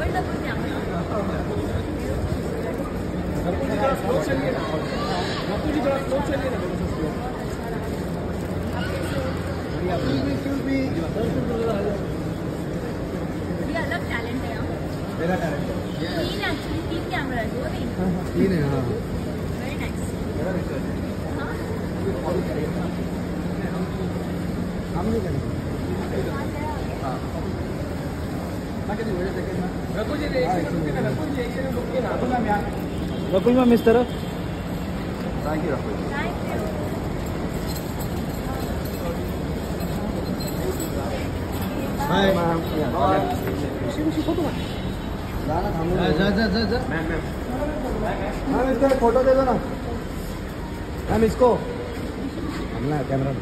अलग टैलेंट है। मेरा टैलेंट तीन कैमरा दो नहीं तीन है। हाँ वेरी नाइस। हम नहीं करेंगे। रकुल मैम इस तरफ। Thank you Rakul. Hi ma'am. Photo जा मैम इसको फोटो दे दो ना मैम इसको हमने कैमरा